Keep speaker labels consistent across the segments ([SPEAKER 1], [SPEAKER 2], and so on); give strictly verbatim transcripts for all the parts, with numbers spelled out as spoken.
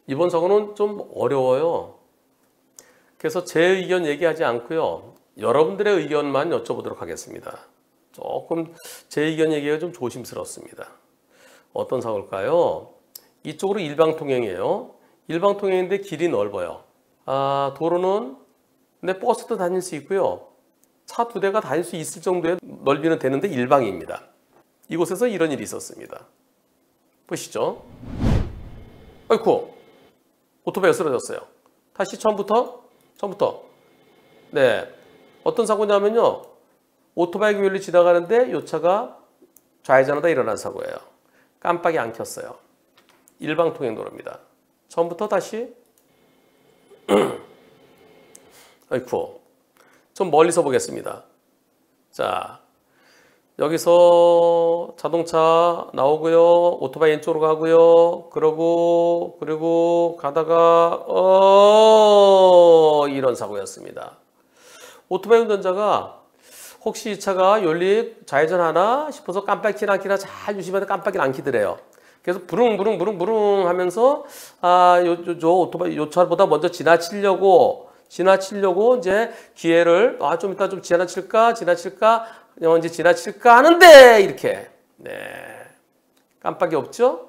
[SPEAKER 1] 이번 사고는 좀 어려워요. 그래서 제 의견 얘기하지 않고요. 여러분들의 의견만 여쭤보도록 하겠습니다. 조금 제 의견 얘기가 좀 조심스럽습니다. 어떤 사고일까요? 이쪽으로 일방통행이에요. 일방통행인데 길이 넓어요. 아, 도로는 근데 버스도 다닐 수 있고요. 차 두 대가 다닐 수 있을 정도의 넓이는 되는데 일방입니다. 이곳에서 이런 일이 있었습니다. 보시죠. 아이쿠, 오토바이가 쓰러졌어요. 다시 처음부터, 처음부터. 네, 어떤 사고냐면요. 오토바이 교율이 지나가는데 이 차가 좌회전하다 일어난 사고예요. 깜빡이 안 켰어요. 일방통행 도로입니다. 처음부터 다시. 아이쿠, 좀 멀리서 보겠습니다. 자, 여기서 자동차 나오고요. 오토바이 왼쪽으로 가고요. 그러고 그리고 가다가 어 이런 사고였습니다. 오토바이 운전자가 혹시 이 차가 연립 좌회전하나 싶어서 깜빡이 켜나 켜나 잘 유심하는데 깜빡이를 안 켜더래요. 그래서 부릉부릉 부릉부릉 하면서 아, 요, 요, 요 오토바이 요 차보다 먼저 지나치려고 지나치려고 이제 기회를 아, 좀 이따 좀 지나칠까 지나칠까 이제 지나칠까 하는데 이렇게 네 깜빡이 없죠?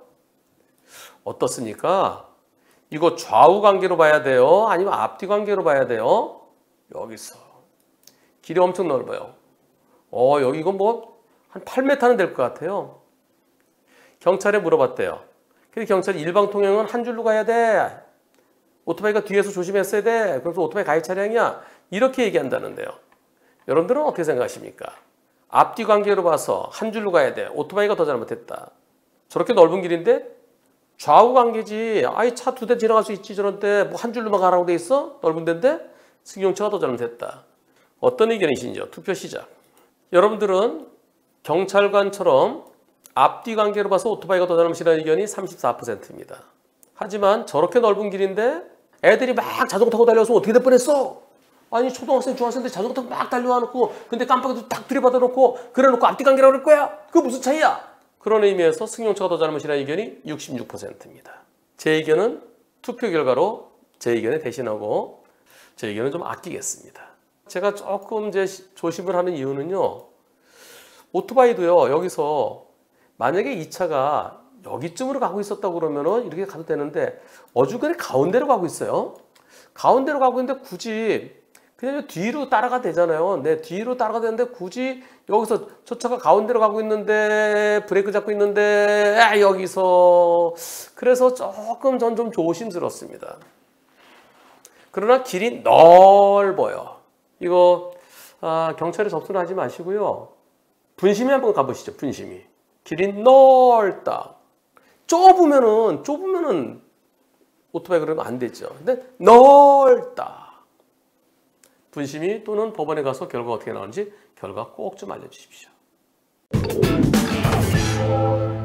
[SPEAKER 1] 어떻습니까? 이거 좌우 관계로 봐야 돼요? 아니면 앞뒤 관계로 봐야 돼요? 여기서 길이 엄청 넓어요. 어 여기 이건 뭐 한 팔 미터는 될 것 같아요. 경찰에 물어봤대요. 그래서 경찰이 일방통행은 한 줄로 가야 돼. 오토바이가 뒤에서 조심했어야 돼. 그래서 오토바이 가해 차량이야. 이렇게 얘기한다는데요. 여러분들은 어떻게 생각하십니까? 앞뒤 관계로 봐서 한 줄로 가야 돼. 오토바이가 더 잘못했다. 저렇게 넓은 길인데 좌우 관계지. 아이 차 두 대 지나갈 수 있지. 저런데 뭐 한 줄로만 가라고 돼 있어? 넓은 데인데 승용차가 더 잘못했다. 어떤 의견이신지요? 투표 시작. 여러분들은 경찰관처럼 앞뒤 관계로 봐서 오토바이가 더 잘못이라는 의견이 삼십사 퍼센트입니다. 하지만 저렇게 넓은 길인데 애들이 막 자전거 타고 달려서 어떻게 될 뻔했어? 아니 초등학생, 중학생들 자전거 타고 막 달려와놓고 근데 깜빡이도 딱 들이받아놓고 그래놓고 앞뒤 관계라고 그럴 거야? 그거 무슨 차이야? 그런 의미에서 승용차가 더 잘못이라는 의견이 육십육 퍼센트입니다. 제 의견은 투표 결과로 제 의견에 대신하고 제 의견은 좀 아끼겠습니다. 제가 조금 이제 조심을 하는 이유는요. 오토바이도요. 여기서 만약에 이 차가 여기쯤으로 가고 있었다고 그러면은 이렇게 가도 되는데 어중간에 가운데로 가고 있어요. 가운데로 가고 있는데 굳이 그냥 뒤로 따라가 되잖아요. 네, 뒤로 따라가 되는데 굳이 여기서 저 차가 가운데로 가고 있는데 브레이크 잡고 있는데 아, 여기서 그래서 조금 전 좀 조심스럽습니다. 그러나 길이 넓어요. 이거 아, 경찰에 접근을 하지 마시고요. 분심이 한번 가보시죠. 분심이. 길이 넓다. 좁으면은 좁으면은 오토바이 그러면 안 되죠. 근데 넓다. 분심이 또는 법원에 가서 결과 어떻게 나오는지 결과 꼭 좀 알려주십시오.